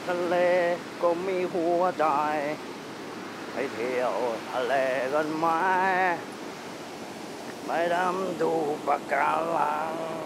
ทะเลก็มีหัวใจไปเที่ยวทะเลกันไหมไปดำดูปะการัง